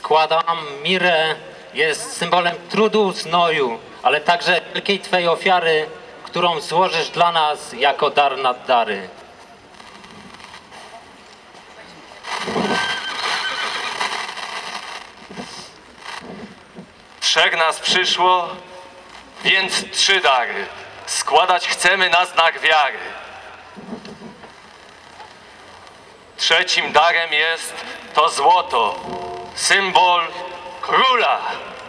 składam mirę, jest symbolem trudu, znoju, ale także wielkiej Twej ofiary, którą złożysz dla nas jako dar nad dary. Trzech nas przyszło, więc 3 dary składać chcemy na znak wiary. Trzecim darem jest to złoto, symbol króla.